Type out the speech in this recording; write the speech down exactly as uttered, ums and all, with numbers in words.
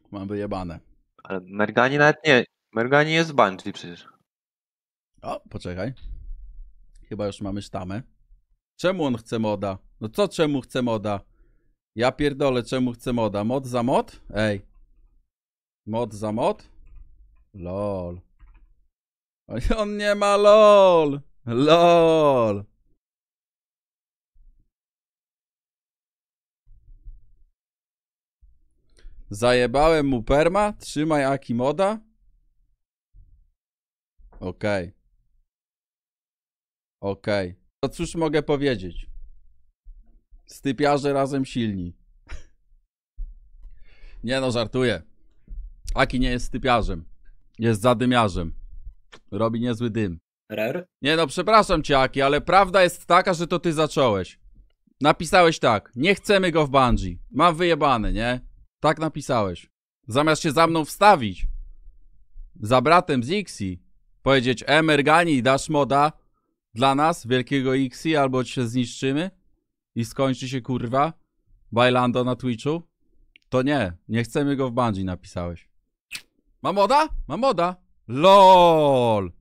mam wyjebane. Ale Mergani nawet nie. Mergani jest Bungie przecież. O, poczekaj. Chyba już mamy sztamę. Czemu on chce moda? No co czemu chce moda? Ja pierdolę, czemu chce moda? Mod za mod? Ej. Mod za mod? Lol. On nie ma lol. Lol. Zajebałem mu perma? Trzymaj Aki moda? Okej. Okay. Okej. Okay. To cóż mogę powiedzieć? Stypiarze razem silni. Nie no, żartuję. Aki nie jest stypiarzem. Jest zadymiarzem. Robi niezły dym. Rare? Nie no, przepraszam cię, Aki, ale prawda jest taka, że to ty zacząłeś. Napisałeś tak. Nie chcemy go w Bungie. Mam wyjebane, nie? Tak napisałeś. Zamiast się za mną wstawić. Za bratem z Ixi. Powiedzieć, e, Mergani, dasz moda dla nas, wielkiego Ixi, albo cię zniszczymy i skończy się, kurwa, Bailando na Twitchu. To nie. Nie chcemy go w Bungie, napisałeś. Ma moda? Ma moda. LOL.